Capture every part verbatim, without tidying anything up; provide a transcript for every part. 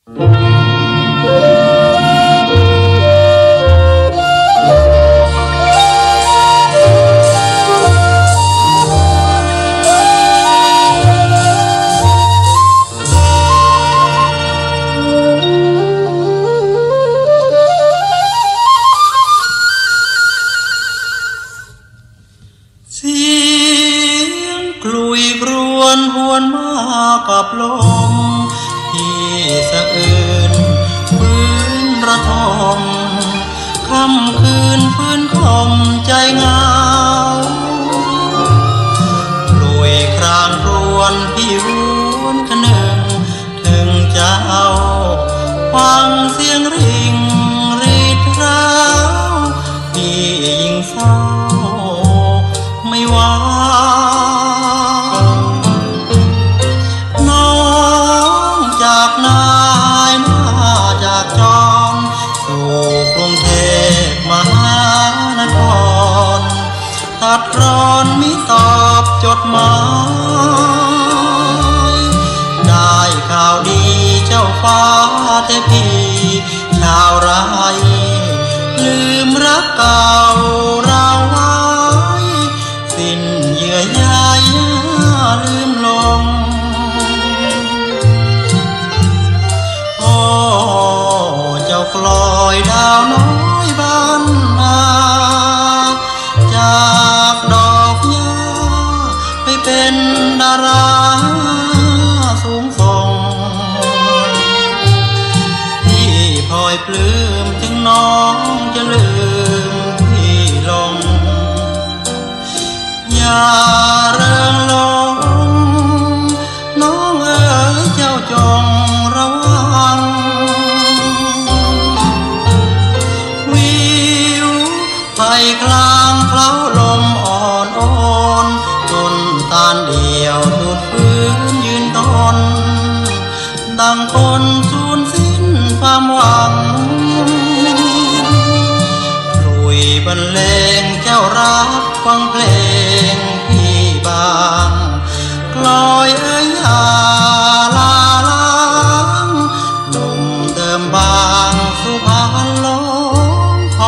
กับลมที่สะอื้นพื้นระทมค่ำคืนพื้นคมใจเงาปลุยครางรวนพี่วนคะนึงถึงจะเอาฟังเสียงริงรีดร้าวพี่ยิ่งเศร้าไม่ไหวจากนายหน้าจากจรสู่กรุงเทพมหานครตัดร้อนมิตอบจดหมายได้ข่าวดีเจ้าฟ้าแต่พี่ชาวไร่ลืมรักเก่าเราไว้สิ้นเยื่อใยลืมลงเจ้ากลอยดาวน้อยบ้านนาจากดอกหญ้าไปเป็นดาราสูงส่งพี่พลอยปลื้มถึงน้องจะลืมพี่ลงอย่าเริงลงน้องเอ๋ยเจ้าจงระวังไผ่กลางเคล้าลมอ่อนอ่อนต้นตาลเดียวดูดฟื้นยืนต้นดังคนสูญสิ้นความหวังคลุยบรรเลงเจ้ารักฟังเพลงพี่บางกลอยเอ้ยหาลาล้างหนุ่มเดิมบางสุพรรณลงท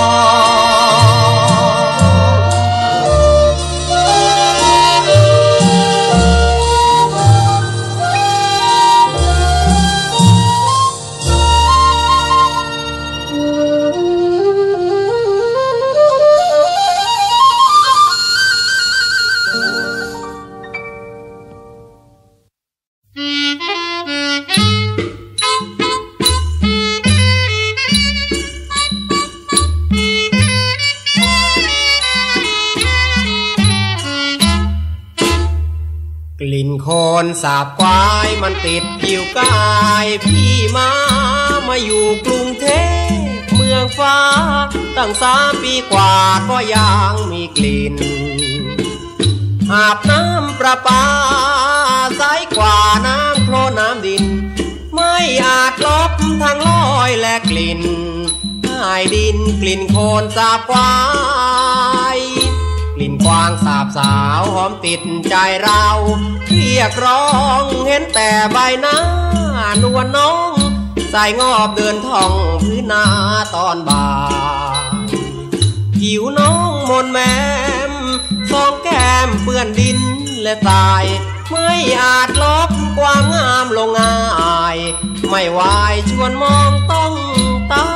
กลิ่นโคลนสาบควายมันติดผิวกายพี่มามาอยู่กรุงเทพเมืองฟ้าตั้งสามปีกว่าก็ยังมีกลิ่นอาบน้ำประปาใสกว่าน้ำโคลนน้ำดินไม่อาจลบทั้งลอยและกลิ่นหายดินกลิ่นโคลนสาบควายกลิ่นกวางสาบสาวหอมติดใจเราเรียกร้องเห็นแต่ใบหน้านวลน้องสายงอบเดินท่องพื้นนาตอนบ่ายผิวน้องมนแมมสองแก้มเปื้อนดินและทรายไม่อาจลบความงามลงง่ายไม่ไหวชวนมองต้องตา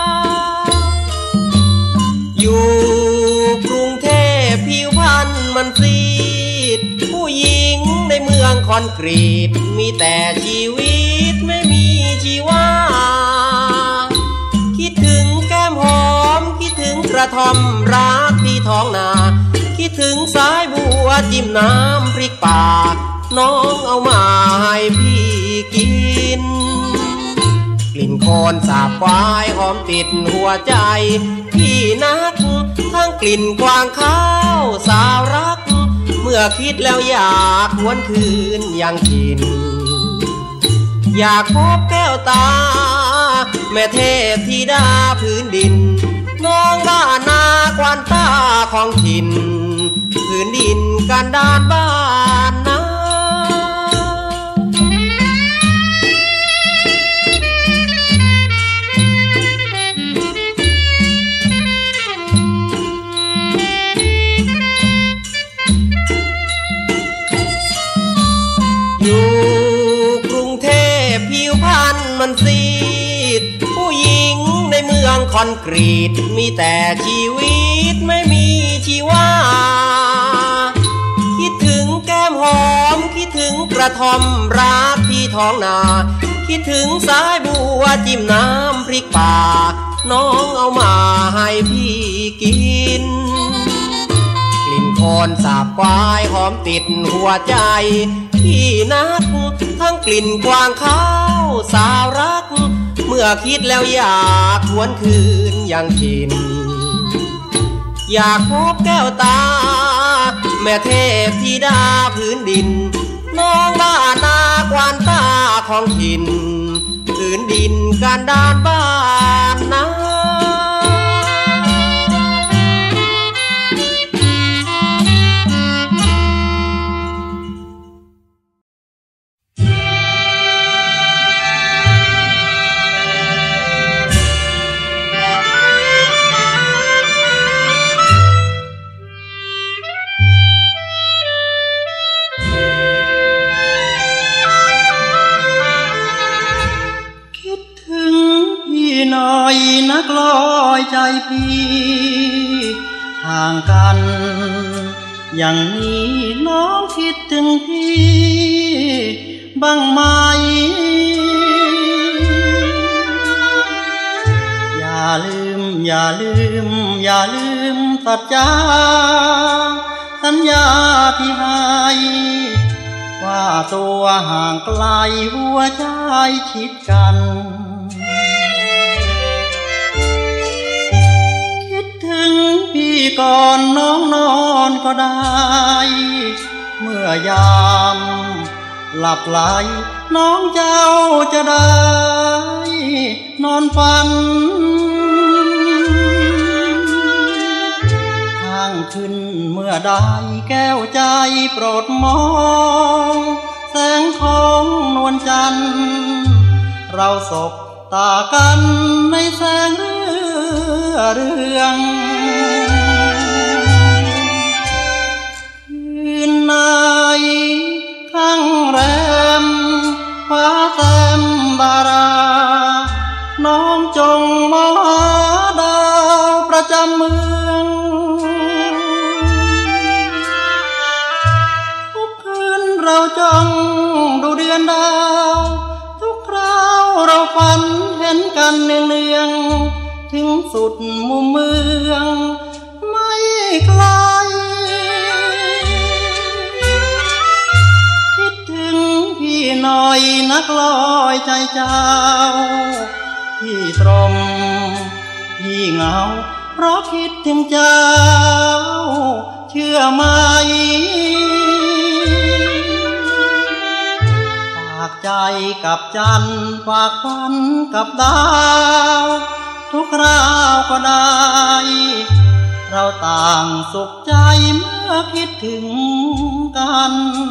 อยู่กรุงเทพผิวพรรณมันซีดผู้หญิงในเมืองคอนกรีตมีแต่ชีวิตไม่มีชีวาคิดถึงแก้มหอมคิดถึงกระท่อมรักที่ท้องนาคิดถึงสายบัวจิ้มน้ำพริกป่าน้องเอามาให้พี่กินกลิ่นโคลนสาบควายหอมติดหัวใจพี่นักทั้งกลิ่นกวางข้าวสาวรักเมื่อคิดแล้วอยากหวนคืนยังกินอยากพบแก้วตาแม่เทพธิดาพื้นดินน้องบ้านนากวานตาของถิ่นพื้นดินกันดานบ้านนามันซีดผู้หญิงในเมืองคอนกรีตมีแต่ชีวิตไม่มีชีวาคิดถึงแก้มหอมคิดถึงกระท่อมรักที่ท้องนาคิดถึงสายบัวจิ้มน้ำพริกป่าน้องเอามาให้พี่กินกลิ่นโคลนสาบควายหอมติดหัวใจพี่นักทั้งกลิ่นกวางข้าวสาวรักเมื่อคิดแล้วอยากหวนคืนยังชินอยากพบแก้วตาแม่เทพธิดาพื้นดินน้องบ้านนากวานตาของถิ่นพื้นดินการดานบ้านนาหน่อยนักลอยใจพี่ห่างกันอย่างนี้น้องคิดถึงพี่บ้างไหมอย่าลืมอย่าลืมอย่าลืมสัจจาสัญญาที่ให้ว่าตัวห่างไกลหัวใจชิดกันถึงพี่ก่อนน้องนอนก็ได้เมื่อยามหลับไหลน้องเจ้าจะได้นอนฝันข้างขึ้นเมื่อใดแก้วใจโปรดมองแสงของนวลจันทร์เราสบตากันในแสงเรือเรืองคืนไหนข้างแรมฟ้าแต้มบาราน้องจงมองหาดาวประจำเมืองทุกคืนเราจ้องดูเดือนดาวทุกคราวเราฝันเห็นกันเนืองๆถึงสุดมุมเมืองไม่ไกลคิดถึงพี่หน่อยนักลอยใจเจ้าพี่ตรมพี่เหงาเพราะคิดถึงเจ้าเชื่อไหมฝากใจกับจันทร์ฝากฝันกับดาวทุกคราวก็ได้เราต่างสุขใจเมื่อคิดถึงกัน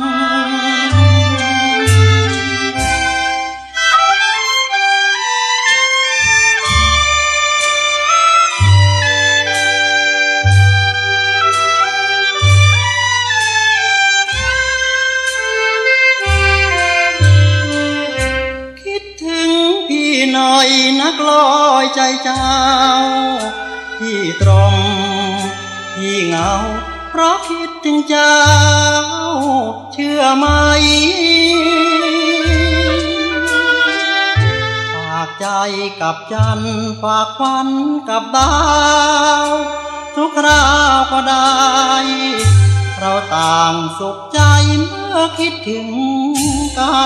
หน่อยนักลอยใจเจ้าพี่ตรมพี่เหงาเพราะคิดถึงเจ้าเชื่อไหมฝากใจกับจันทร์ฝากฝันกับดาวทุกคราวก็ได้เราต่างสุขใจเมื่อคิดถึงกัน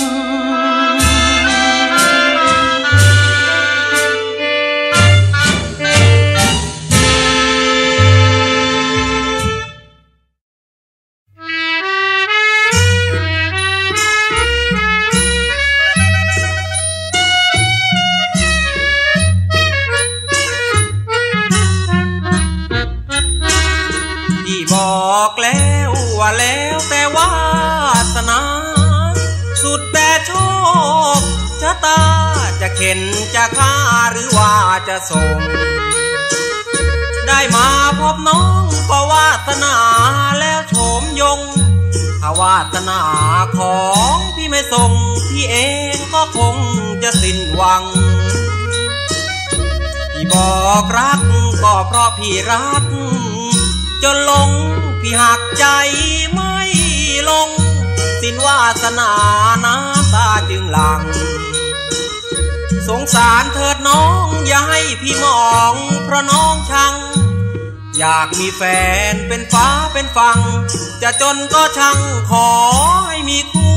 บอกแล้วว่าแล้วแต่วาสนาสุดแต่โชคชะตาจะเข็นจะฆ่าหรือว่าจะส่งได้มาพบน้องก็วาสนาแล้วโฉมยงถ้าวาสนาของพี่ไม่ส่งพี่เองก็คงจะสิ้นหวังพี่บอกรักก็เพราะพี่รักจนหลงพี่หักใจไม่ลงสิ้นวาสนาน้ำตาจึงหลั่งสงสารเถิดน้องอย่าให้พี่มองเพราะน้องชังอยากมีแฟนเป็นฟ้าเป็นฝั่งจะจนก็ช่างขอให้มีคู่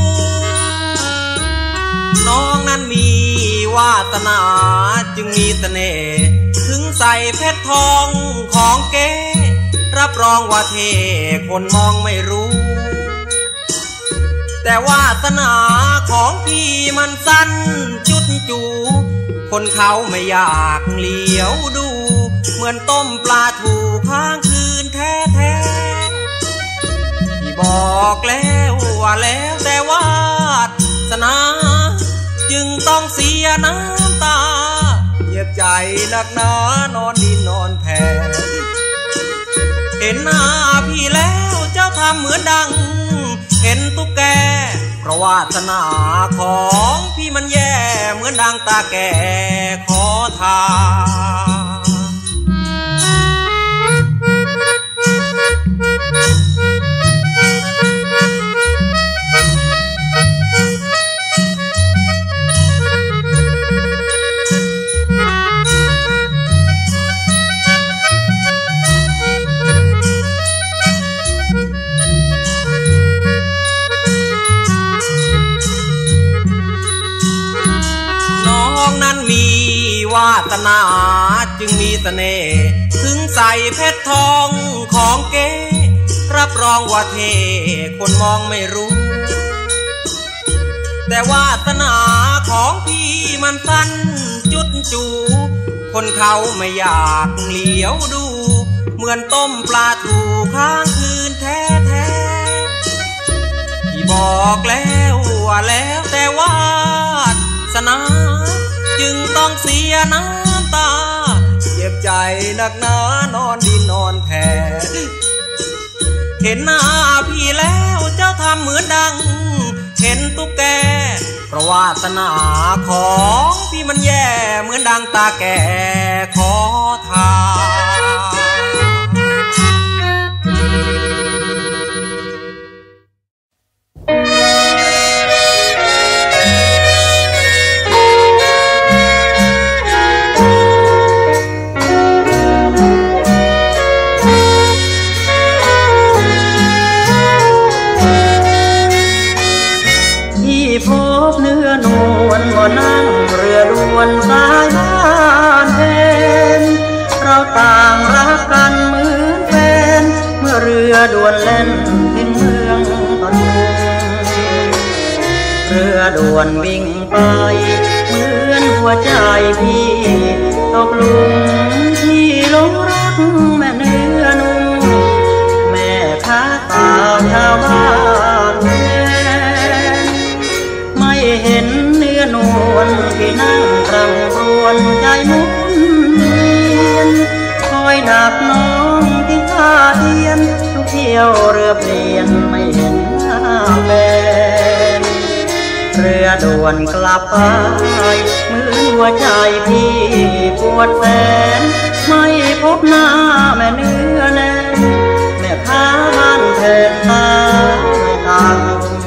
น้องนั้นมีวาสนาจึงมีเสน่ห์ถึงใส่เพชรทองของเก๋รับรองว่าเท่คนมองไม่รู้แต่วาสนาของพี่มันสั้นจุดจูคนเขาไม่อยากเหลียวดูเหมือนต้มปลาถูค้างคืนแท้ๆพี่บอกแล้วว่าแล้วแต่วาสนาจึงต้องเสียน้ำตาเจ็บใจหนักหนานอนดินนอนแผ่เห็นหน้าพี่แล้วเจ้าทำเหมือนดังเห็นตุ๊กแกเพราะวาสนาของพี่มันแย่เหมือนดังตาแก่ขอทมีวาสนาจึงมีเสน่ห์ถึงใส่เพชรทองของเก๋รับรองว่าเท่คนมองไม่รู้แต่วาสนาของพี่มันสั้นจุดจูคนเขาไม่อยากเหลียวดูเหมือนต้มปลาถูค้างคืนแท้ๆพี่บอกแล้วว่าแล้วแต่วาสนาจึงต้องเสียน้ำตาเจ็บใจหนักหนานอนดินนอนแผ่เห็นหน้าพี่แล้วเจ้าทำเหมือนดังเห็นตุ๊กแกเพราะวาสนาของพี่มันแย่เหมือนดังตาแก่ขอทานนั่งเรือด่วนสายบ้านเพนเราต่างรักกันเหมือนแฟนเมื่อเรือด่วนเล่นถึงเมืองปทุมเรือด่วนวิ่งไปเหมือนหัวใจพี่ตกหลุมที่หลงรักแม่เนื้อนุ่มแม่ค้าสาวชาวบ้านไม่เห็นนวลที่นั่งคร่ำครวญใจมุนเวียนคอยดักน้องที่ท่าเทียนทุกเที่ยวเรือเปลี่ยนไม่เห็นหน้าแฟนเรือด่วนกลับไปเหมือนหัวใจพี่ปวดแสนไม่พบหน้าแม่เนื้อแน่แม่ค้าบ้านแทนตาไม่ต่าง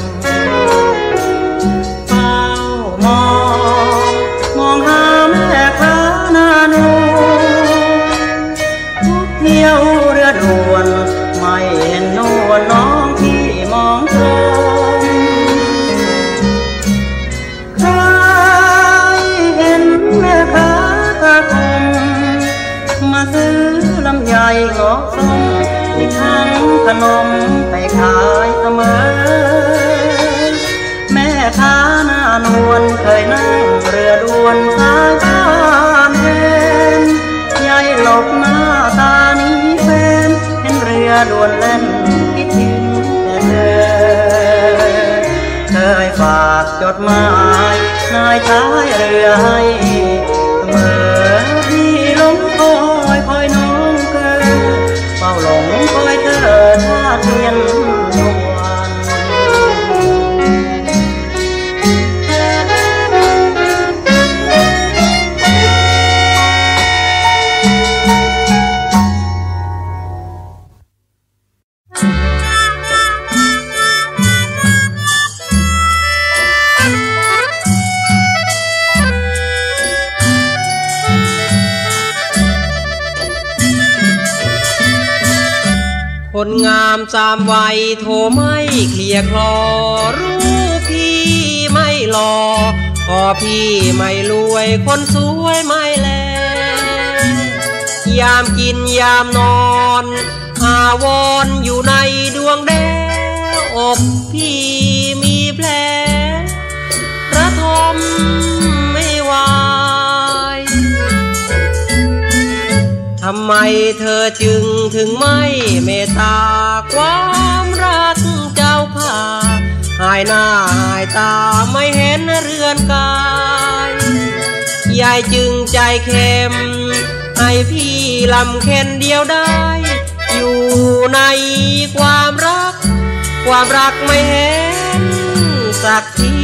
มองหาแม่ค้าหน้าหนูทุกเที่ยวเรือด่วนไม่เห็นนวลน้องที่มองตรงใครเห็นแม่ค้าตาคมมาซื้อลำไยงอกส้มอีกทั้งขนมไปขายเสมอแม่ค้าหน้านวลเคยนั่งเรือด่วนสายบ้านเพนยายหลบหน้าตานี้แฟนเห็นเรือด่วนเล่นคิดถึงแต่เธอเคยฝากจดหมายนายท้ายเรือให้เสมอที่หลงคอยคอยน้องเกินเฝ้าหลงคอยเธอท่าเทียนทุกวันคนงามสามวัยโทไม่เคลียร์คลอรู้พี่ไม่หล่อพอพี่ไม่รวยคนสวยไม่แลยามกินยามนอนอาวรอยู่ในดวงแดงอกพี่มีแผลระทมไม่ไหวทำไมเธอจึงถึงไม่เมตตาความรักเจ้าข้าหายหน้าหายตาไม่เห็นเรือนกายยายจึงใจเค็มให้พี่ลำเค็นเดียวได้อยู่ในความรักความรักไม่เห็นสักที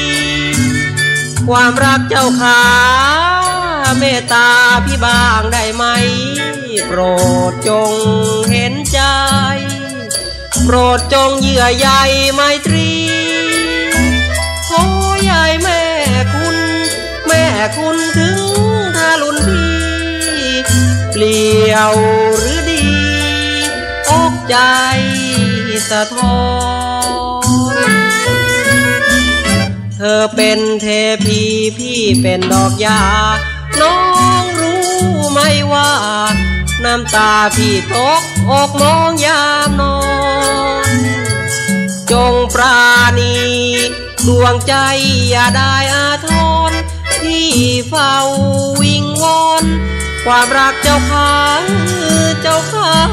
ความรักเจ้าขาเมตตาพี่บ้างได้ไหมโปรดจงเห็นใจโปรดจงเยื่อใยไมตรีโอ้ยายแม่คุณแม่คุณถึงทารุณพี่เปลี่ยวหรือดีอกใจสะท้อนเธอเป็นเทพีพี่เป็นดอกหญ้าน้องรู้ไหมว่าน้ำตาพี่ตกอกมองยามนอนจงปราณีดวงใจอย่าได้อาทรที่เฝ้าวิงวอนความรักเจ้าข้าเจ้าข้า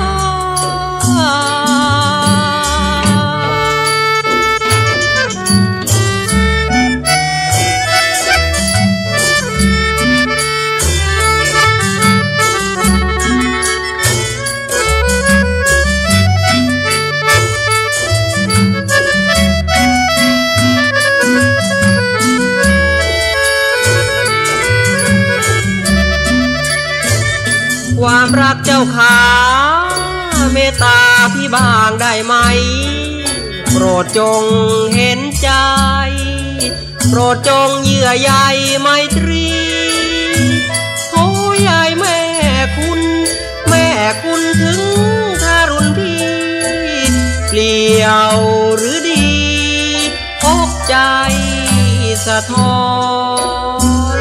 ความรักเจ้าขาเมตตาพี่บ้างได้ไหมโปรดจงเห็นใจโปรดจงเยื่อใยไมตรีโอ้ยายแม่คุณแม่คุณถึงทารุณพี่เปลี่ยวหรือดีอกใจสะท้อน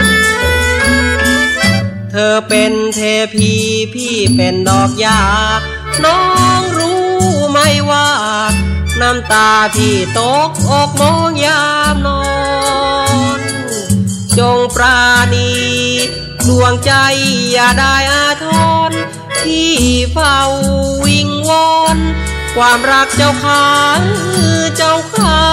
เธอเป็นเทพีพี่เป็นดอกหญ้าน้องรู้ไหมว่าน้ำตาพี่ตกอกมองยามนอนจงปราณีดวงใจอย่าได้อาทรที่เฝ้าวิงวอนความรักเจ้าข้าเจ้าข้า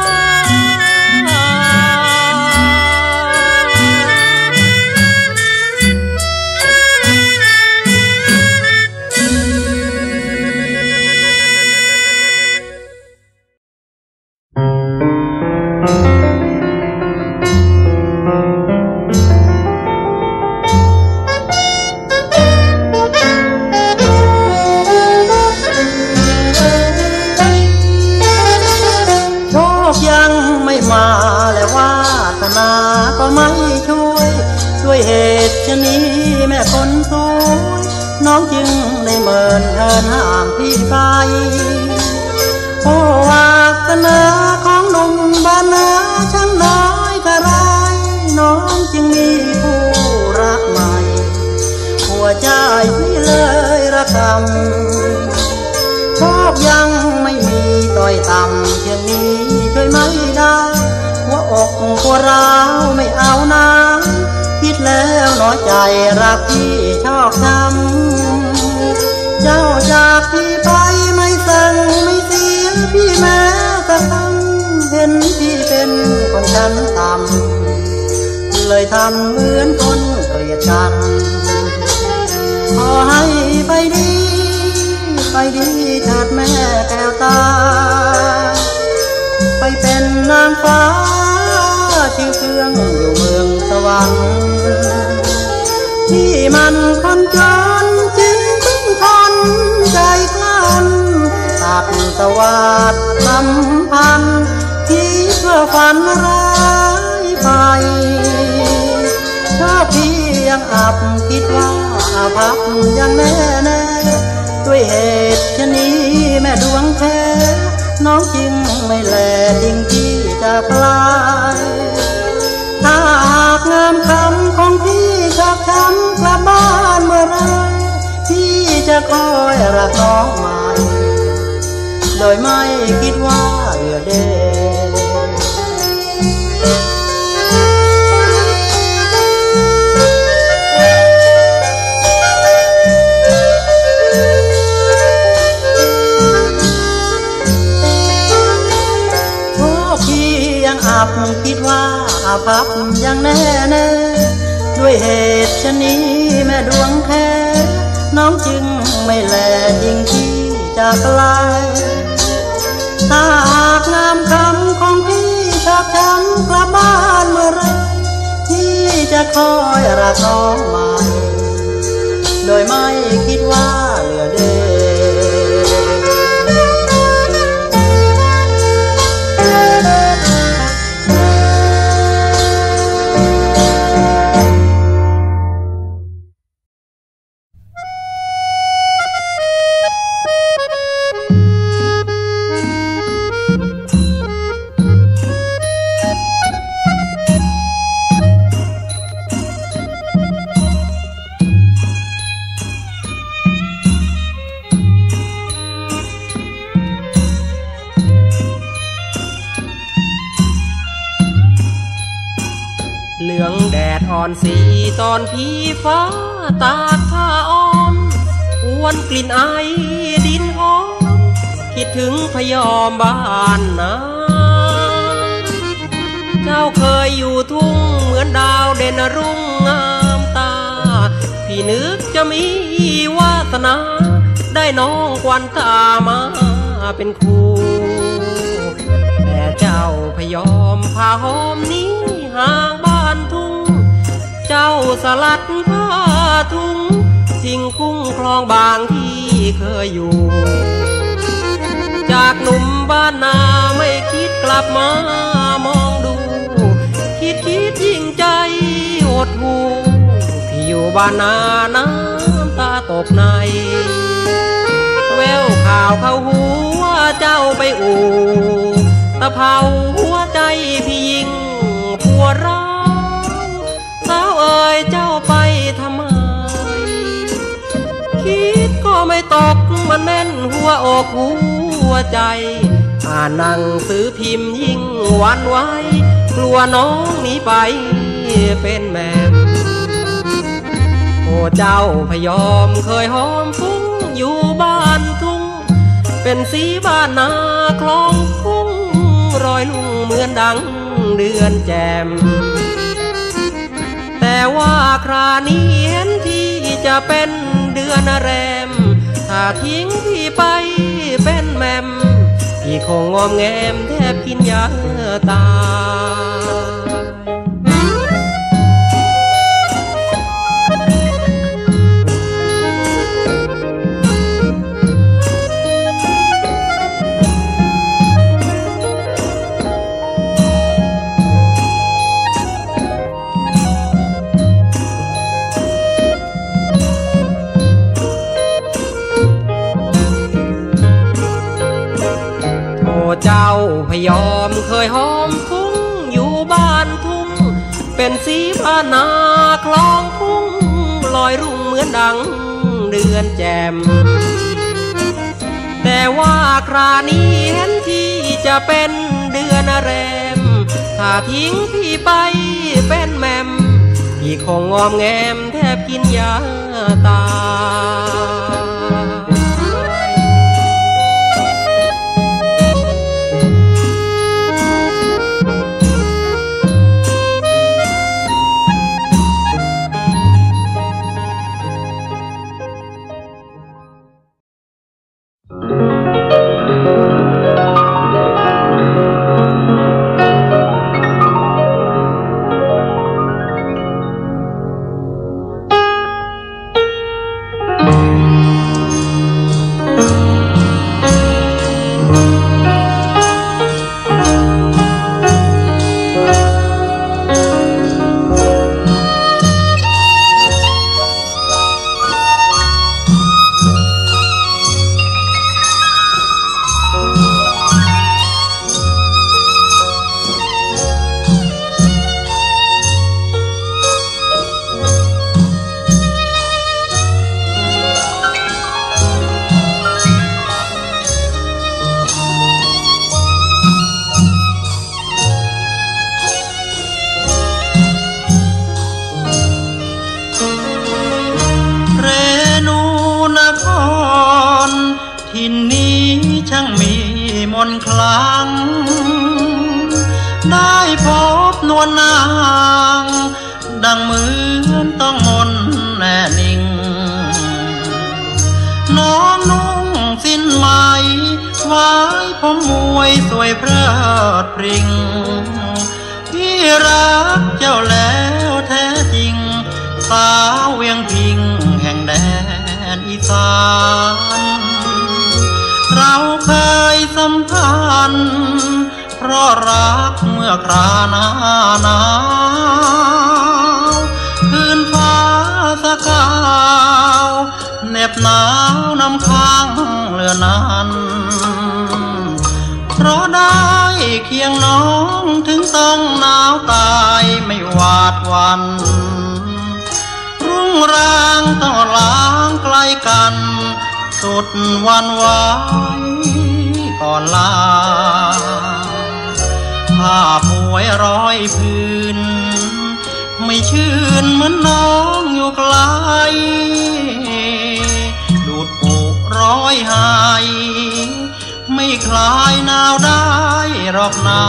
ก็ไม่ช่วยด้วยเหตุชะนี้แม่คนสวยน้องจึงได้เมินเอินห้ามพี่ไปโอ้วาสนาของหนุ่มบ้านนาช่างน้อยกระไรน้องจึงมีผู้รักใหม่หัวใจพี่เลยระกำชอบยังไม่มีต่อยต่ำเพียงนี้ช่วยไม่ได้หัวอกหัวร้าวไม่เอานะคิดแล้วน้อยใจรักพี่ชอบช้ำเจ้าจากพี่ไปไม่สั่งไม่เสียพี่แม้แต่คำเห็นพี่เป็นคนชั้นต่ำเลยทำเหมือนคนเกลียดกันขอให้ไปดีไปดีเถิดแม่แก้วตาไปเป็นนางฟ้าชื่อเครื่องอยู่เมืองสวรรค์ที่มันคนจนจึงพึ่งทนใจกลั้นตัดสวัสดิ์ลำพันที่เพื่อฝันร้ายไปชอบพี่ยังอับคิดว่าพักยังแน่แน่ด้วยเหตุชะนี้แม่ดวงแท้น้องจึงไม่แลดิ่งที่จะปลายถ้าหากงามคำของพี่ชอบช้ำกลับบ้านเมื่อไรพี่จะคอยรักน้องใหม่โดยไม่คิดว่าเหลือเดอับคิดว่าอาภัพยังแน่แน่ด้วยเหตุชะนี้แม่ดวงแท้น้องจึงไม่แลยิ่งที่จากไกลถ้าหากงามคำของพี่ชอบช้ำกลับบ้านเมื่อไรพี่จะคอยรักน้องใหม่โดยไม่คิดว่าเหลือเดเหลืองแดดอ่อนสีตอนพี่ฟ้าตากผ้าอ้อมอวนกลิ่นไอดินหอมคิดถึงพยอมบ้านนาเจ้าเคยอยู่ทุ่งเหมือนดาวเด่นรุ่งงามตาพี่นึกจะมีวาสนาได้น้องควันตามาเป็นคู่แต่เจ้าพยอมพาหอมนี้ห่างบ้านทุ่งเจ้าสลัดผ้าทุ่งทิ้งคุ้งคลองบางที่เคยอยู่จากหนุ่มบ้านนาไม่คิดกลับมามองดูคิดคิดยิ่งใจหดหู่พี่อยู่บ้านนาน้ำตาตกในแววข่าวเข้าหูว่าเจ้าไปอู่ตะเภาหัวใจพี่ยิ่งผัวร้าวสาวเอ๋ยเจ้าไปทำไมคิดก็ไม่ตกมันแน่นหัวอกหัวใจอ่านหนังสือพิมพ์ยิ่งหวั่นไหวกลัวน้องหนีไปเป็นแม่โอ้เจ้าพยอมเคยหอมฟุ้งอยู่บ้านทุ่งเป็นสีบ้านนาคลองคุ้งรอยลุ่งเหมือนดังเดือนแจ่มแต่ว่าครานี้เห็นที่จะเป็นเดือนแรมถ้าทิ้งพี่ไปเป็นแม่มพี่คงงอมแงมแทบกินยาตายเจ้าพยอมเคยหอมฟุ้งอยู่บ้านทุ่งเป็นสีบ้านนาคลองคุ้งลอยรุ่งเหมือนดังเดือนแจ่มแต่ว่าครานี้เห็นที่จะเป็นเดือนแรมถ้าทิ้งพี่ไปเป็นแม่มพี่คงงอมแงมแทบกินยาตายนครั้งได้พบนวลนางดังเหมือนต้องมนแน่นิ่งน้องนุ่งสิ้นไหมไว้ผมมวยสวยเพลิดพริ้งพี่รักเจ้าแล้วแท้จริงสาวเวียงพิงแห่งแดนอีสานเราเคยสัมพันธ์เพราะรักเมื่อคราหน้าหนาวคืนฟ้าสกาวเหน็บหนาวนำค้างเลือนั้นเพราะได้เคียงน้องถึงต้องหนาวตายไม่หวาดหวั่นรุ่งรางต้องล้างไกลกันสุดวันไหวก่อนลาผ้าป่วยร้อยพื้นไม่ชื่นเหมือนน้องอยู่ไกลดูดปุร้อยหายไม่คลายหนาวได้หรอกนา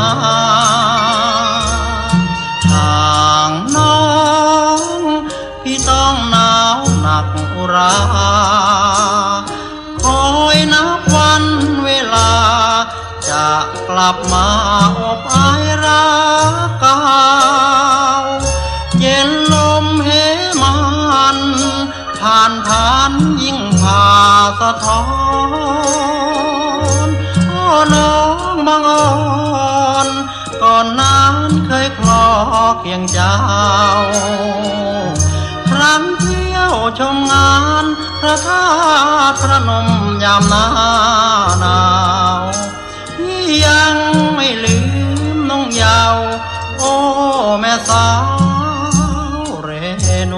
ทางน้องพี่ต้องหนาวหนักอุราคอยนับวันเวลาจะกลับมาอบอายรักเก่าเย็นลมเหมันผ่านผ่านยิ่งผ่าสะท้อนโอ้น้องบางอ่อนก่อนนั้นเคยคลอเคียงเจ้าครั้งเที่ยวชมงานพระธาตุพระนมยามหน้าหนาวพี่ยังไม่ลืมน้องเยาว์โอ้แม่สาวเรนู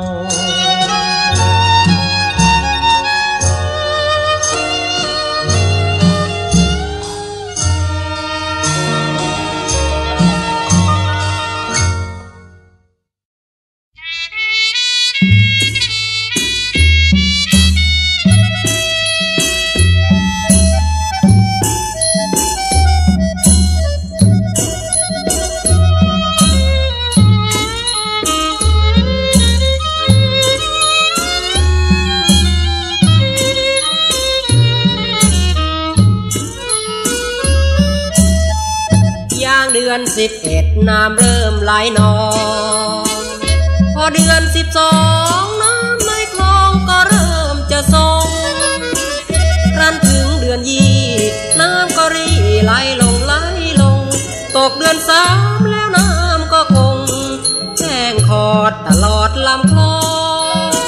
เดือนสิบเอ็ดน้ำเริ่มไหลนองพอเดือนสิบสองน้ำในคลองก็เริ่มจะทรงครั้นถึงเดือนยี่น้ำก็รีไหลลงไหลลงตกเดือนสามแล้วน้ำก็คงแห้งขอดตลอดลำคลอง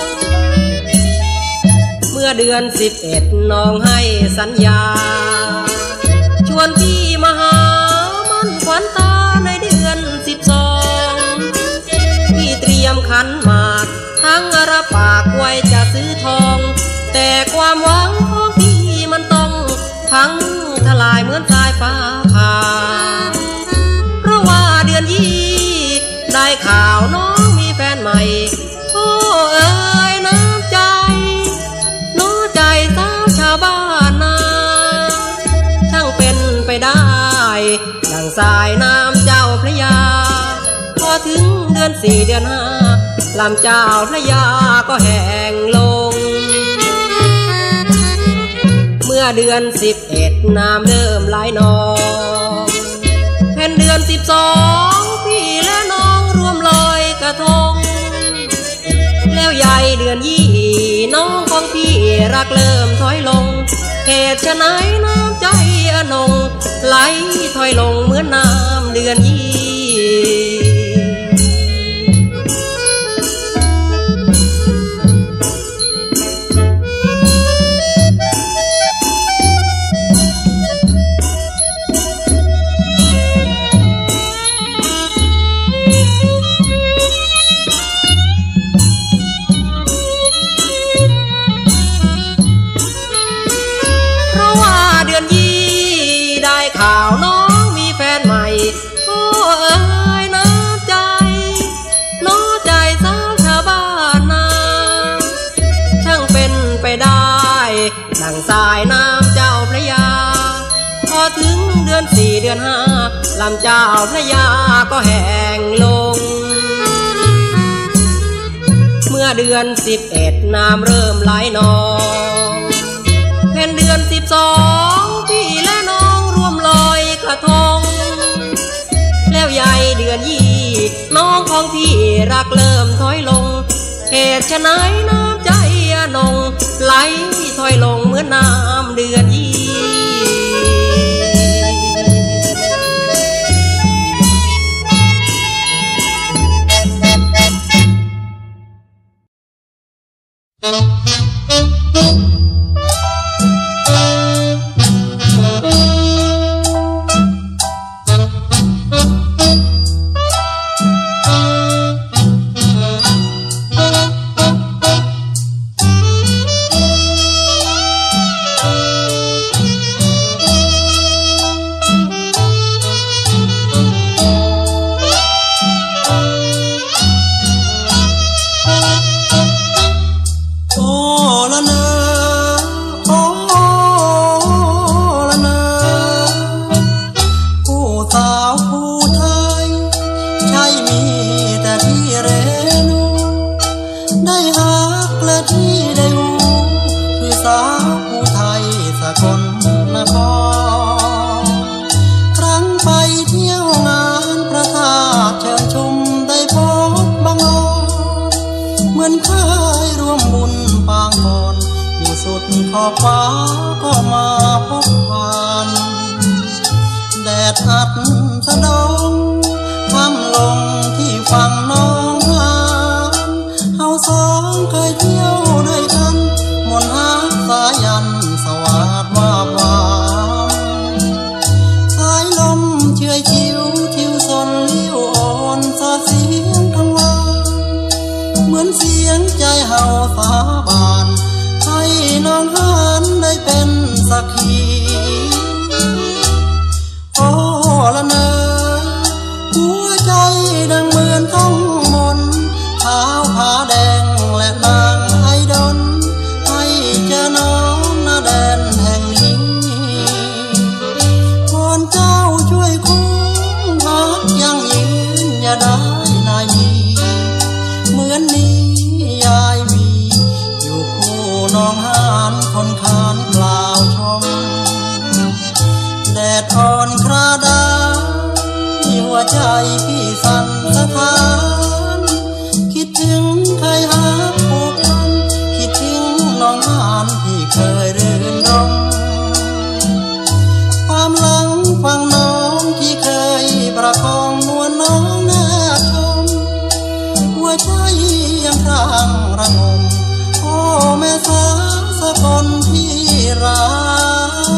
เมื่อเดือนสิบเอ็ดน้องให้สัญญาชวนพี่มาหาขวัญตาในเดือนสิบสองพี่เตรียมขันหมากทั้งอระปากไว้จะซื้อทองแต่ความหวังของพี่มันต้องพังทลายเหมือนสายฟ้าผ่าเพราะว่าเดือนยี่ได้ข่าวน้องมีแฟนใหม่โอ้เอ๋ยน้ำใจน้อใจสาวชาวบ้านนาช่างเป็นไปได้ดังสายน้ำเจ้าพระยาพอถึงเดือนสี่เดือนห้าลำเจ้าพระยาก็แห้งลงเมื่อเดือนสิบเอ็ดน้ำเริ่มไหลนองแผ่นเดือนสิบสองพี่และน้องรวมลอยกระทงแล้วใหญ่เดือนยี่น้องของพี่รักเริ่มถอยลงเหตุฉะไหนน้ำใจอนงไหลถอยลงเหมือนน้ำเดือนยี่ข่าวน้องมีแฟนใหม่โอ้อนสี่เดือนห้าลำเจ้าพระยาก็แห้งลงเมื่อเดือนสิบเอ็ดน้ำเริ่มไหลนองเพ็ญเดือนสิบสองพี่และน้องร่วมลอยกระทงแล้วใหญ่เดือนยี่น้องของพี่รักเริ่มถอยลงเหตุไฉนน้ำใจอนงไหลถอยลงเหมือนน้ำเดือนยี่ขอบฟ้าก็มาพบผ่านแดดอัดสะดองทำลงที่ฝั่งน้องหานเฮาสองเคยเที่ยวด้วยกันมนต์หาสายันสวัสดิ์วาบวานสายลมเชื่อยชิวทิวสนลิ้วอ่อนสาเสียงกังวานเหมือนเสียงใจเฮาสาบานให้น้องหานได้เป็นสักขีโอ้ละเนอหัวใจดังเหมือนต้องมนเท้าผาแดงและนางไอดอนให้เจอน้องหน้าแดนแห่งนี้วอนเจ้าช่วยคุ้มรักยังยืนอย่าได้นายมีเหมือนนี้ยายมีอยู่คู่น้องหานคนขานกล่าวชมแดดอ่อนคราดาหัวใจพี่สั่นสะท้านคิดถึงเคยหาผูกพันคิดถึงน้องหานที่เคยรื่นรมความหลังฟังน้องที่เคยประคองนวลน้องแนบชมหัวใจยังครางระงมโอ้แม่สาวสกลที่รัก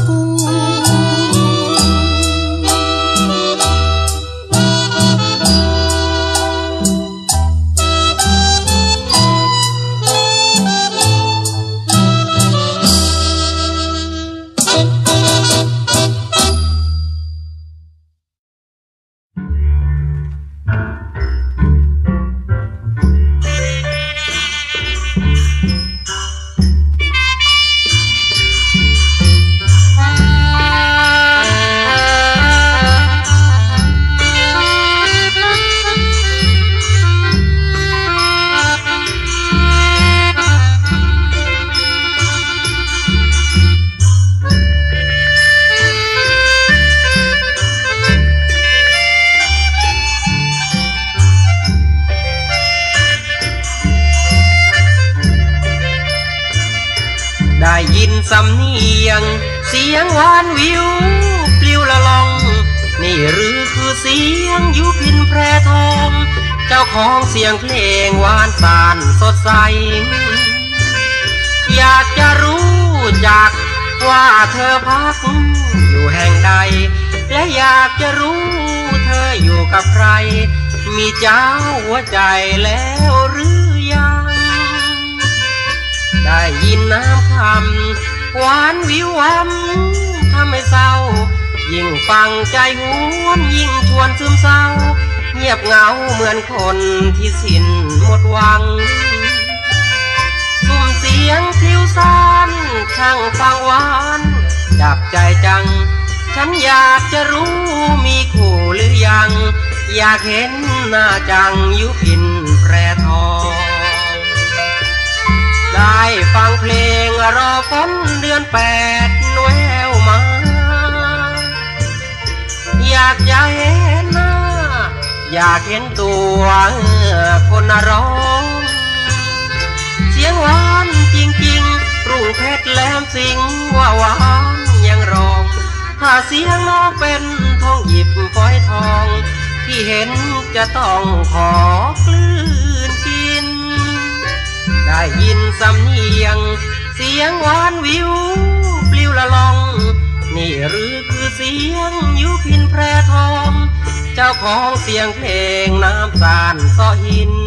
ได้ยินสำเนียงเสียงหวานวิวปลิวละลองนี่หรือคือเสียงยุพินแพรทองเจ้าของเสียงเพลงหวานสานสดใสอยากจะรู้จักว่าเธอพักอยู่แห่งใดและอยากจะรู้เธออยู่กับใครมีเจ้าหัวใจแล้วหรือยังได้ยินน้ำคำหวานวิววัมทำให้เศร้ายิ่งฟังใจหวนยิ่งชวนซึมเศร้าเงียบเหงาเหมือนคนที่สิ้นหมดหวังสุ่มเสียงพลิ้วซ่านช่างฟังหวานจับใจจังชฉันอยากจะรู้มีคู่หรือยังอยากเห็นหน้าจังยุพินแพรทองได้ฟังเพลงรอฝนเดือนแปดแววมาอยากจะเห็นหน้าอยากเห็นตัวคนร้องเสียงหวานจริงๆรุ่งเพชรแหลมสิงว่าหวานยังร้องถ้าเสียงน้องเป็นทองหยิบฝอยทองที่เห็นจะต้องขอกลืนกินได้ยินสำเนียงเสียงหวานวิวปลิวละลองนี่หรือคือเสียงยุพินแพรทองเจ้าของเสียงเพลงน้ำตาลซ้อหิน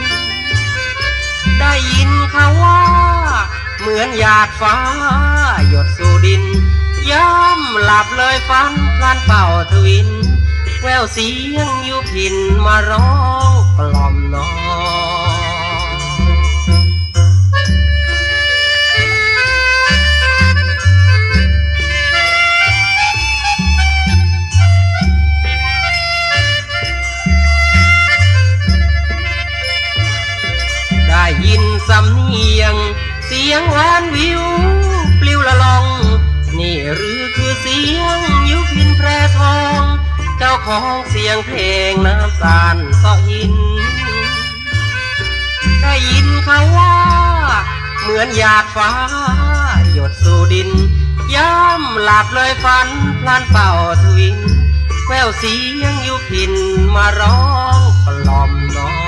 ได้ยินเขาว่าเหมือนหยาดฟ้าหยดสู่ดินย้ำหลับเลยฝันพลันเป่าทวินแววเสียงยุพินมาร้องกล่อมน้องได้ยินสำเนียงเสียงหวานวิวปลิวละลองนี่หรือคือเสียงยุพินแพรทองเจ้าของเสียงเพลงน้ำตาลซ้อหินได้ยินเขาว่าเหมือนหยาดฟ้าหยดสู่ดินย้ำหลับเลยฝันพลันเป่าทวินแววเสียงยุพินมาร้องกล่อมน้อง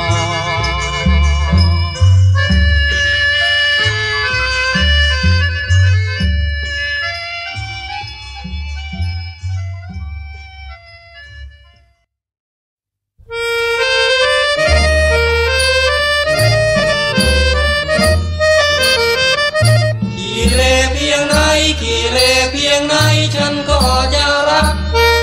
กี่เลเพียงไหนฉันก็จะรัก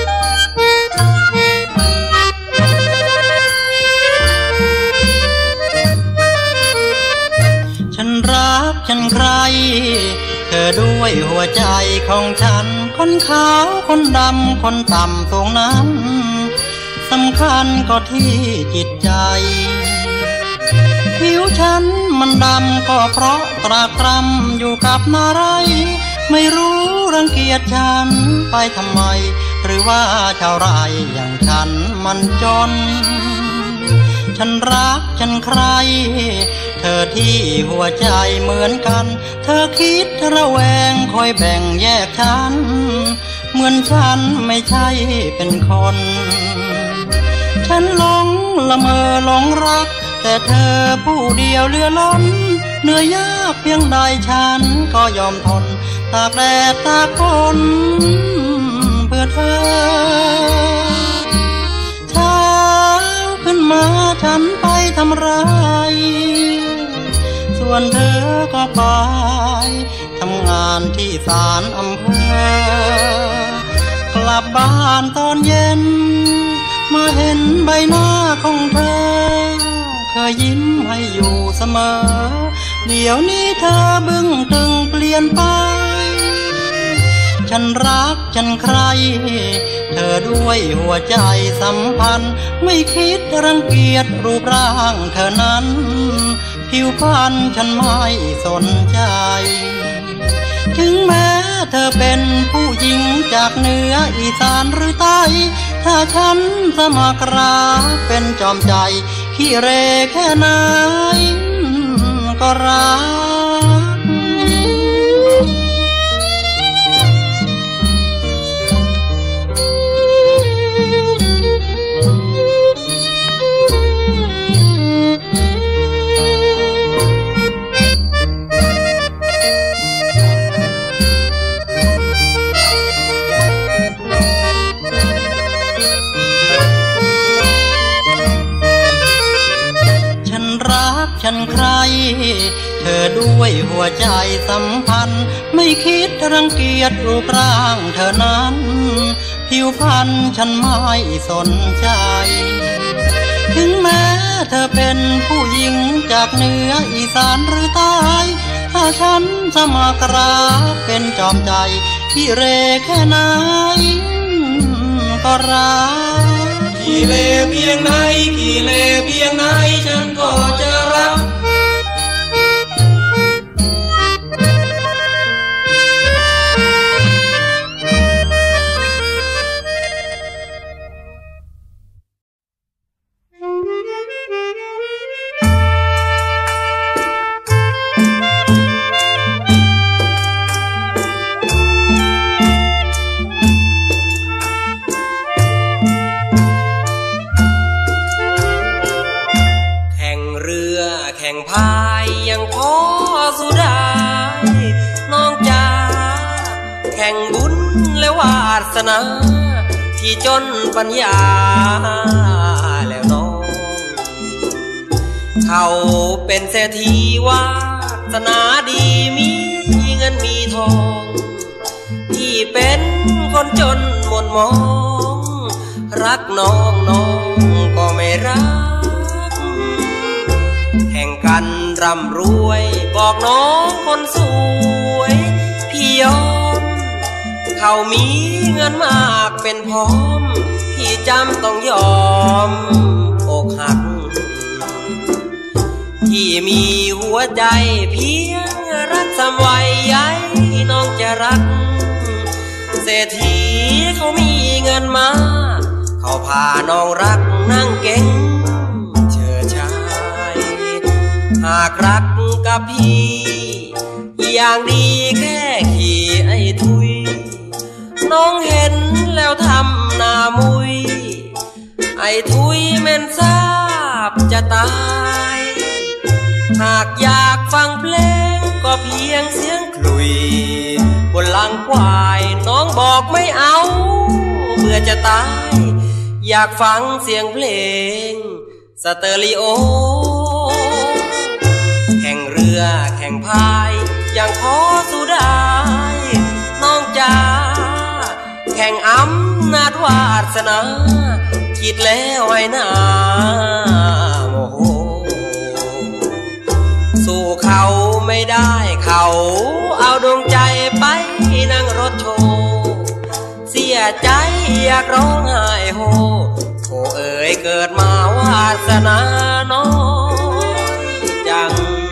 ฉันรักฉันใครเธอด้วยหัวใจของฉันคนขาวคนดำคนต่ำตรงนั้นสำคัญก็ที่จิตใจผิวฉันมันดำก็เพราะตรากตรำอยู่กับนาไรไม่รู้รังเกียจฉันไปทำไมหรือว่าชาวไร่อย่างฉันมันจนฉันรักฉันใครเธอที่หัวใจเหมือนกันเธอคิดระแวงคอยแบ่งแยกฉันเหมือนฉันไม่ใช่เป็นคนฉันหลงละเมอหลงรักแต่เธอผู้เดียวเลื่อล้นเหนื่อยยากเพียงใดฉันก็ยอมทนตากแดดตากฝนเพื่อเธอเช้าขึ้นมาฉันไปทำไรส่วนเธอก็ไปทำงานที่ศาลอำเภอกลับบ้านตอนเย็นมาเห็นใบหน้าของเธอเคยยิ้มให้อยู่เสมอเดี๋ยวนี้เธอบึ้งตึงเปลี่ยนไปฉันรักฉันใครเธอด้วยหัวใจสัมพันธ์ไม่คิดรังเกียจรูปร่างเธอนั้นผิวพรรณฉันไม่สนใจถึงแม้เธอเป็นผู้หญิงจากเหนืออีสานหรือใต้ถ้าฉันสมัครรักเป็นจอมใจขี้เรแค่ไหนก็รัก ฉันใครเธอด้วยหัวใจสัมพันธ์ไม่คิดรังเกียจรูปร่างเธอนั้นผิวพรรณฉันไม่สนใจถึงแม้เธอเป็นผู้หญิงจากเหนืออีสานหรือใต้ถ้าฉันสมัครรักเป็นจอมใจขี้เรแค่ไหนก็รักขี้เล่เพียงไหนขี้เล่เพียงไหนฉันก็จะรักที่จนปัญญาแล้วน้องเขาเป็นเศรษฐีวาสนาดีมีเงินมีทองที่เป็นคนจนหม่นมองรักน้องน้องก็ไม่รักแข่งกันร่ำรวยบอกน้องคนสวยพี่ยอมเขามีเงินมากเป็นพร้อมพี่จำต้องยอมอกหักที่มีหัวใจเพียงรักสำไว้ใยน้องจะรักเศรษฐีเขามีเงินมาเขาพาน้องรักนั่งเก่งเชิดชายหากรักกับพี่อย่างดีแค่ขี่ไอ้ทุยน้องเห็นแล้วทำหน้ามุยไอ้ทุยแม่นทราบจะตายหากอยากฟังเพลงก็เพียงเสียงคลุยบนหลังควายน้องบอกไม่เอาเบื่อจะตายอยากฟังเสียงเพลงสเตอริโอแข่งเรือแข่งพายยังขอสู้ได้น้องจ๋าแข่งอำนาจวาสนาคิดแล้วให้หน้าโมโหสู้เขาไม่ได้เขาเอาดวงใจไปนั่งรถโชว์เสียใจอยากร้องไห้โฮโธ่เอ๋ยเกิดมาวาสนาน้อยจัง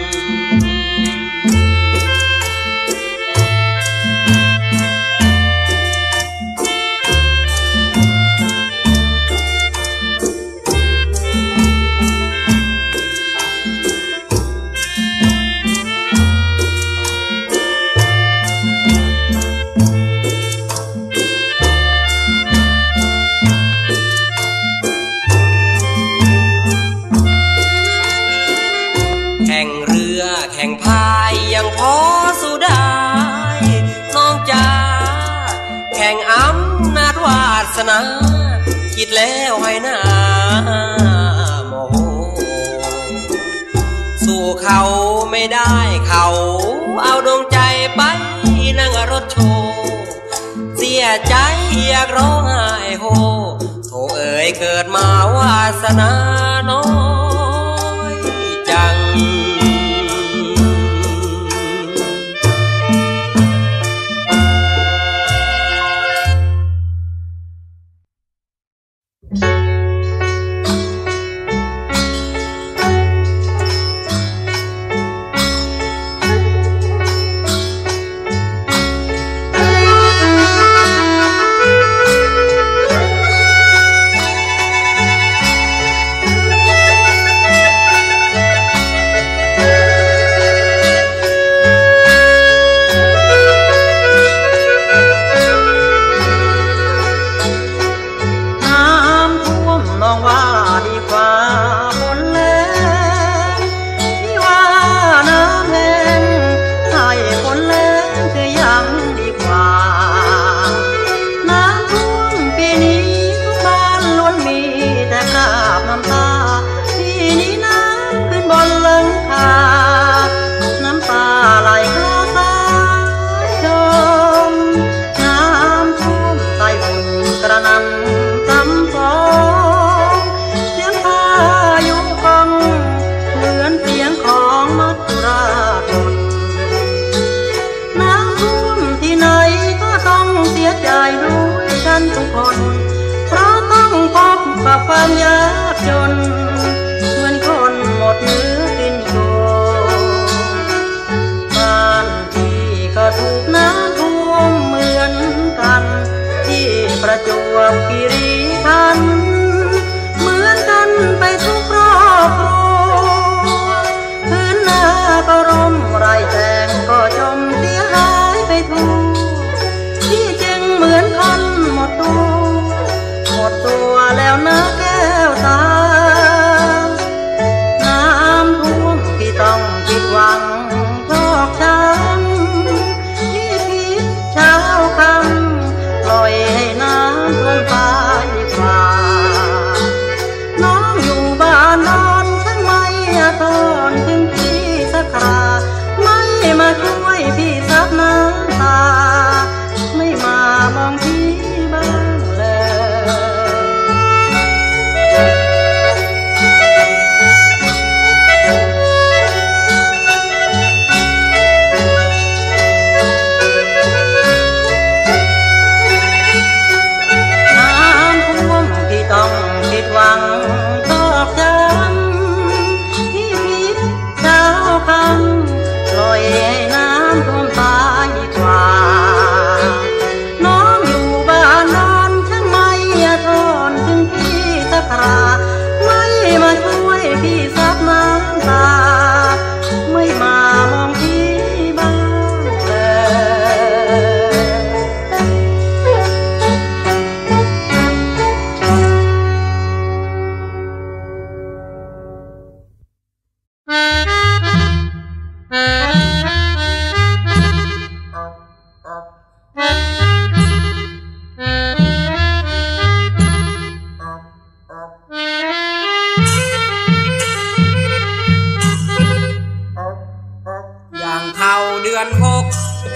ยังพอสู้ได้น้องจ๋าแข่งอำนาจวาสนาคิดแล้วให้หน้าโมโหสู้เขาไม่ได้เขาเอาดวงใจไปนั่งรถโชว์เสียใจอยากร้องไห้โฮโธ่เอ๋ยเกิดมาวาสนาน้อยจัง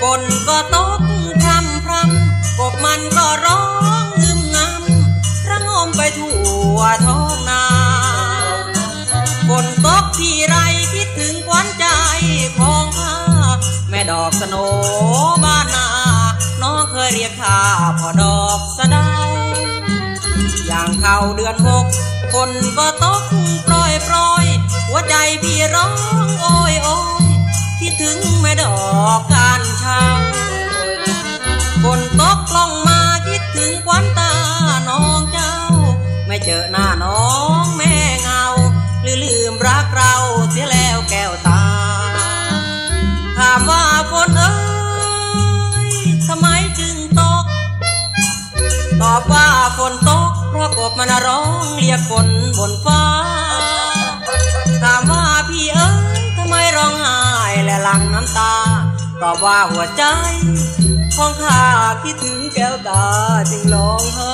นก็ตกพรำพรำกบมันก็ร้องงึมงำระงมไปทั่วท้องนาฝนตกที่ไรคิดถึงขวัญใจของข้าแม่ดอกสโนบ้านนาน้องเคยเรียกข้าพ่อดอกสะเดาอย่างเข้าเดือนหกฝนก็ตกปล่อยปล่อยหัวใจพี่ร้องโอยโอยคิดถึงแม่ดอกการเช่าฝนตกลงมาคิดถึงขวัญตาน้องเจ้าไม่เจอหน้าน้องแม่เงาหรือลืมรักเราเสียแล้วแก้วตาถามว่าฝนเอ้ยทำไมจึงตกตอบว่าฝนตกเพราะกบมันร้องเรียกฝนบนฟ้าถามว่าพี่เอ้ยทำไมร้องไห้และหลั่งน้ำตาตอบว่าหัวใจของข้าคิดถึงแก้วตาจึงร้องไห้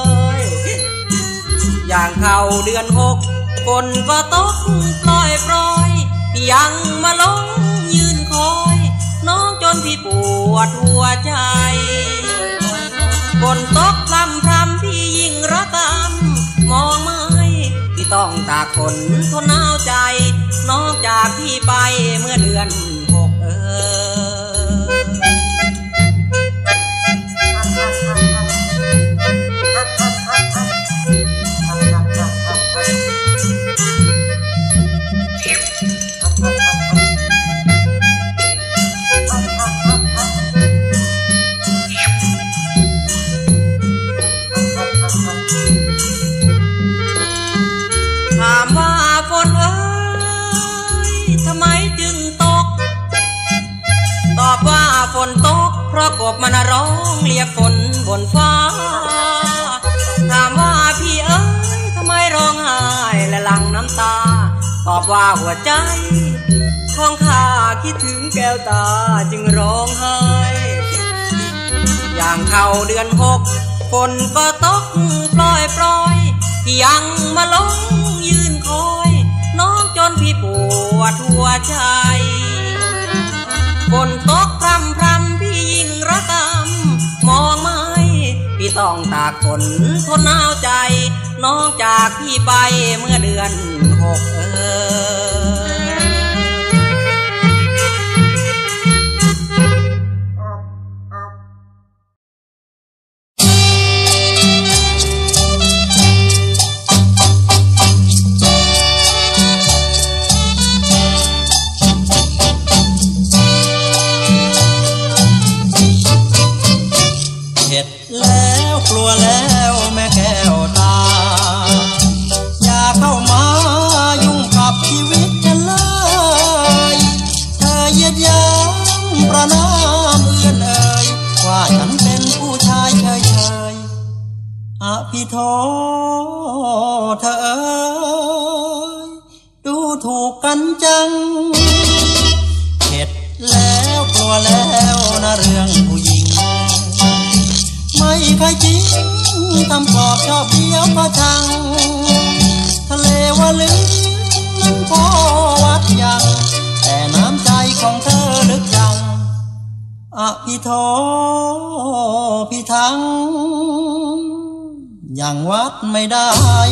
อย่างเข้าเดือนหกฝนก็ตกปล่อยปล่อยยังมาลงยืนคอยน้องจนพี่ปวดหัวใจฝนตกพรำพรำพี่ยิ่งระกำมองไม่พี่ต้องตากฝนทนหนาวใจน้องจากพี่ไปเมื่อเดือนหกเอถามว่าฝนเอ้ยทำไมจึงตกตอบว่าฝนตกเพราะกบมันร้องเรียกฝนบนฟ้าถามว่าพี่เอ้ยทำไมร้องไห้และหลั่งน้ำตาตอบว่าหัวใจของข้าคิดถึงแก้วตาจึงร้องไห้อย่างเข้าเดือนหกฝนก็ตกปล่อยปล่อยยังมาลงยืนคอยน้องจนพี่ปวดหัวใจฝนตกพรำพรำพี่ยิ่งระกำมองไม่พี่ต้องตากฝนทนหนาวใจน้องจากพี่ไปเมื่อเดือนหกเออแล้วกลัวแล้วแม่แก้วตาอย่าเข้ามายุ่งกับชีวิตฉันเลยเธอเหยียดหยามประนามเอื้อนเอ่ยว่าฉันเป็นผู้ชายเฉยเฉยอภิโทเธอเอ่ยดูถูกกันจังเข็ดแล้วกลัวแล้วนะเรื่องผู้หญิงไม่เคยจริงทำปลอบชอบเดียวก็ชังทะเลว่าลึกนั้นพอวัดยังแต่น้ำใจของเธอลึกยังอภิโทพี่ทังยังวัดไม่ได้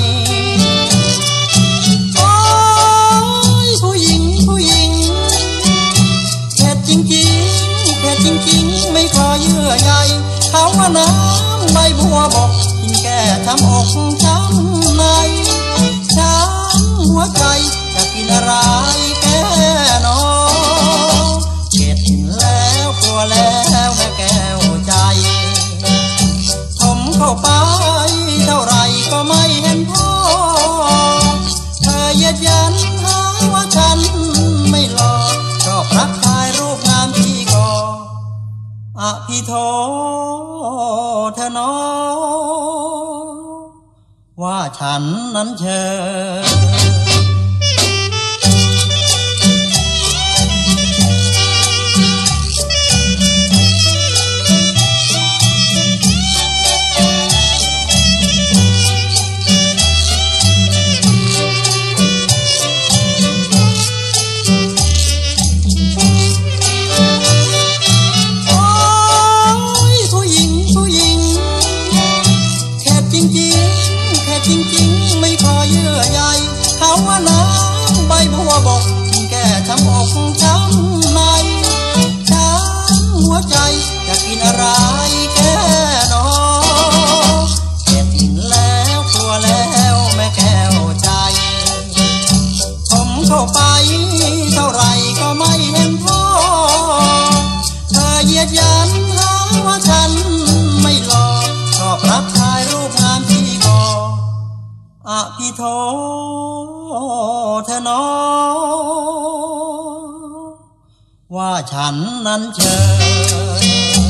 โอ้ยผู้หญิงผู้หญิงเผ็ดจริงๆเผ็ดจริงๆไม่ขอเยื่อใยเขาว่าน้ำใบบัวบกกินแก้ช้ำอกช้ำในช้ำหัวใจจะกินอะไรแก้หนอเข็ดแล้วกลัวแล้วแม่แก้วใจถมเข้าไปเท่าไรก็ไม่เห็นพอเธอเหยียดยันหาว่าฉันไม่หล่อชอบรักชายรูปงามที่ก่ออภิโทเธอน้อว่าฉันนั้นเชย โอ้บกทิ้งแก่ช้ำอกช้ำในช้ำหัวใจจะกินอะไรแก่หนอเก็บกินแล้วกลัวแล้วแม่แก้วใจผมเข้าไปเท่าไรก็ไม่เห็นพ่อเธอเหยียดยันหาว่าฉันไม่หล่อชอบรับถ่ายรูปงามที่คออะพี่โทเธอน้อว่าฉันนั้นเชย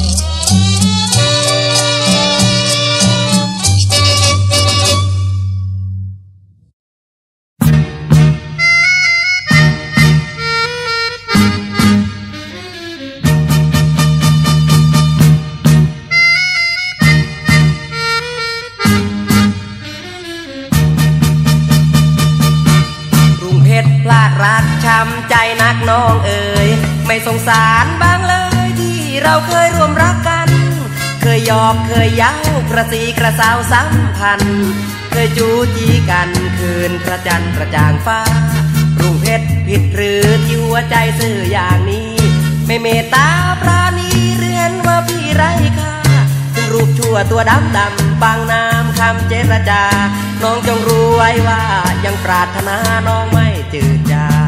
รักช้ำใจนักน้องเอ๋ยไม่สงสารบ้างเลยที่เราเคยร่วมรักกันเคยหยอกเคยเย้ากระสีกระสาวสัมพันธ์เคยจูจีกันคืนพระจันทร์กระจ่างฟ้ารุ่งเพชรผิดหรือที่หัวใจซื่ออย่างนี้ไม่เมตตาปราณีเรียนว่าพี่ไร้ค่าถึงรูปชั่วตัวดำดำบางน้ำคำเจรจาน้องจงรู้ไว้ว่ายังปรารถนาน้องไม่จืดจาง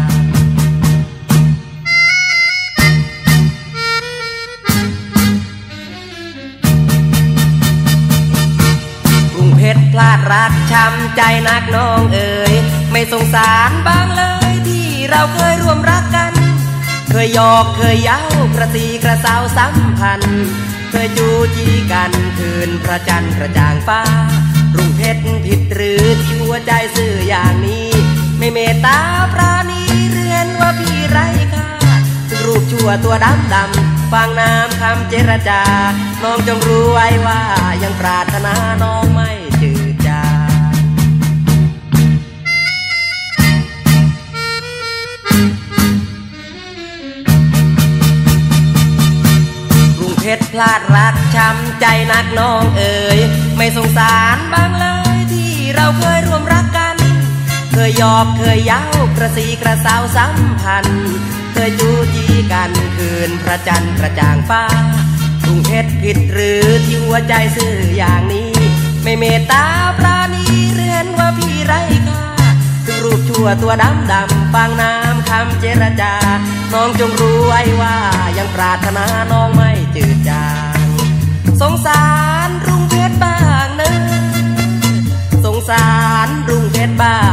กรุงเพชรพลาดรักช้ำใจนักน้องเอ๋ยไม่สงสารบ้างเลยที่เราเคยร่วมรักกันเคยหยอกเคยเย้ากระสีกระสาวสัมพันธ์เคยจูจีกันคืนพระจันทร์กระจ่างฟ้ารุ่งเพชรผิดหรือที่หัวใจซื่ออย่างนี้ไม่เมตตาปราณีเรือนว่าพี่ไร้ค่าถึงรูปชั่วตัวดำดำฟังน้ำคำเจรจาน้องจงรู้ไว้ว่ายังปรารถนาน้องไม่จืดจางกรุงเพชรพลาดรักช้ำใจนักน้องเอ๋ยไม่สงสารบ้างเลยที่เราเคยร่วมรักกันเคยหยอกเคยเย้ากระสีกระสาวสัมพันธ์เคยจูจีกันคืนพระจันทร์กระจ่างฟ้ากรุงเพชรผิดหรือที่หัวใจซื่ออย่างนี้ไม่เมตตาปราณีเรือนว่าพี่ไร้ค่าถึงรูปชั่วตัวดำดำฟังน้ำคำเจรจาน้องจงรู้ไว้ว่ายังปรารถนาน้องไม่จืดจางสงสารรุ่งเพชรบ้างเนอะสงสารรุ่งเพชรบ้าง